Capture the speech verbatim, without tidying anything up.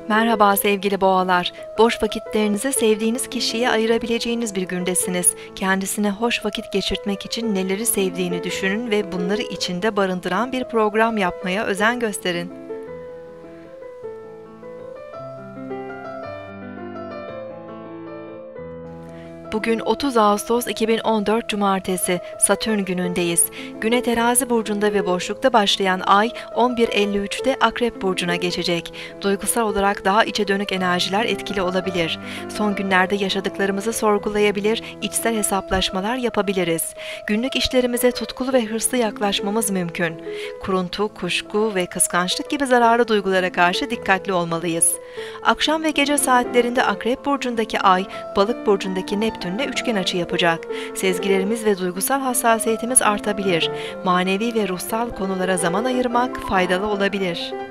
Merhaba sevgili boğalar. Boş vakitlerinizi sevdiğiniz kişiye ayırabileceğiniz bir gündesiniz. Kendisine hoş vakit geçirtmek için neleri sevdiğini düşünün ve bunları içinde barındıran bir program yapmaya özen gösterin. Bugün otuz Ağustos iki bin on dört Cumartesi, Satürn günündeyiz. Güne Terazi burcunda ve boşlukta başlayan ay on bir elli üçte Akrep burcuna geçecek. Duygusal olarak daha içe dönük enerjiler etkili olabilir. Son günlerde yaşadıklarımızı sorgulayabilir, içsel hesaplaşmalar yapabiliriz. Günlük işlerimize tutkulu ve hırslı yaklaşmamız mümkün. Kuruntu, kuşku ve kıskançlık gibi zararlı duygulara karşı dikkatli olmalıyız. Akşam ve gece saatlerinde Akrep burcundaki ay, Balık burcundaki Neptün'le üçgen açı yapacak. Sezgilerimiz ve duygusal hassasiyetimiz artabilir. Manevi ve ruhsal konulara zaman ayırmak faydalı olabilir.